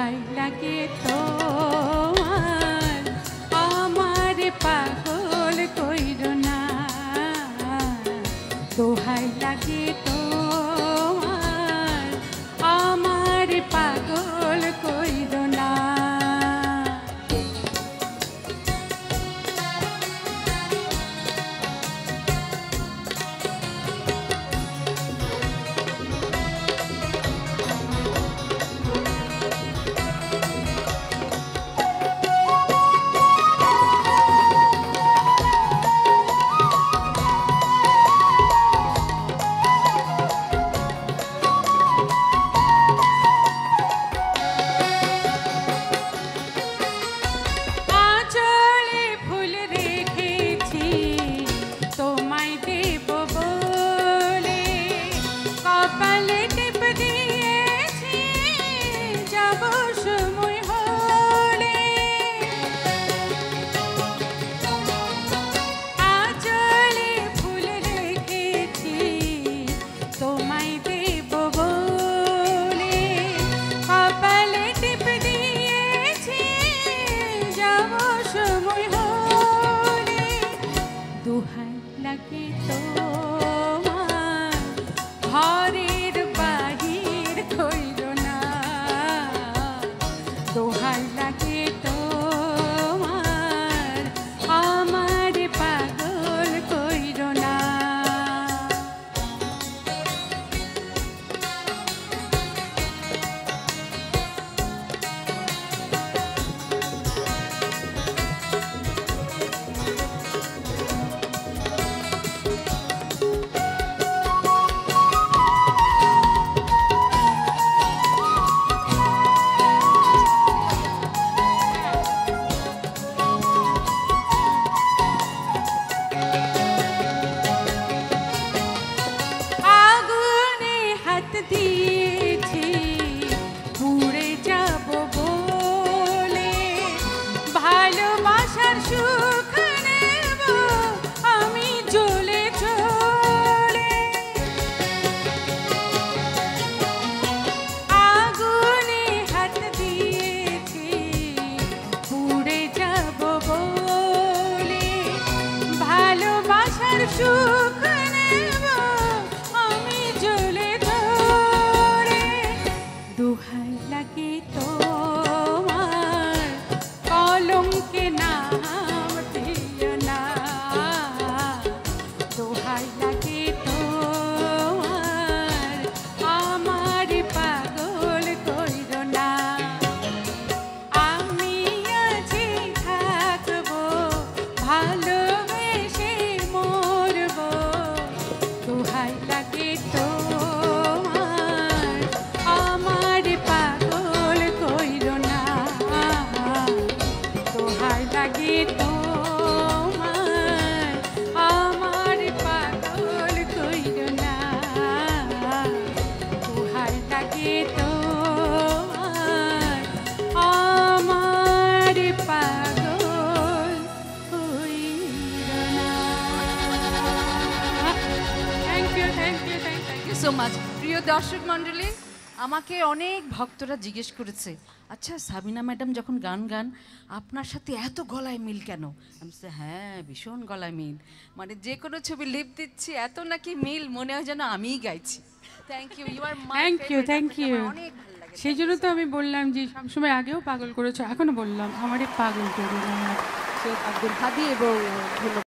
দোহাই লাগে তোমার আমার পাগল কইরো না দোহাই লাগে তোমার আমার পাগল কইরো না দোহাই লাগে তোমার ঘরের বাহির কইরো না দোহাই লাগে তোমার আমার পাগল কইরো না দিয়েছি পুড়ে যাব বলে ভালোবাসার সুখ নেব আমি জ্বলে চলে আগুনে হাত দিয়েছি পুড়ে যাব বলে ভালোবাসার সুখ নেব আমি জ্বলে দোহাই লাগে তোমার কলঙ্কে নাম দিও না দোহাই লাগে তোমার আমার পাগল কইরো না আমি আছি থাকবো ভালোবেসে মরবো দোহাই লাগে লাগে তোমার আমার পাগল কইরো না দোহাই লাগে তোমার আমার পাগল কইরো না থ্যাংক ইউ সো মাচ প্রিয় দর্শক মণ্ডলী আমাকে অনেক ভক্তরা জিজ্ঞেস করেছে আচ্ছা সাবিনা ম্যাডাম যখন গান গান আপনার সাথে এত গলায় মিল কেন আমি বলছি হ্যাঁ ভীষণ গলায় মিল মানে যে কোনো ছবি লিপ দিচ্ছি এত নাকি মিল মনে হয় যেন আমিই গাইছি থ্যাংক ইউ ইউ আর মাই থ্যাংক ইউ সেই জন্য তো আমি বললাম যে সবসময় আগেও পাগল করেছো এখনো বললাম আমারই পাগল করে আব্দুল হাদি এবং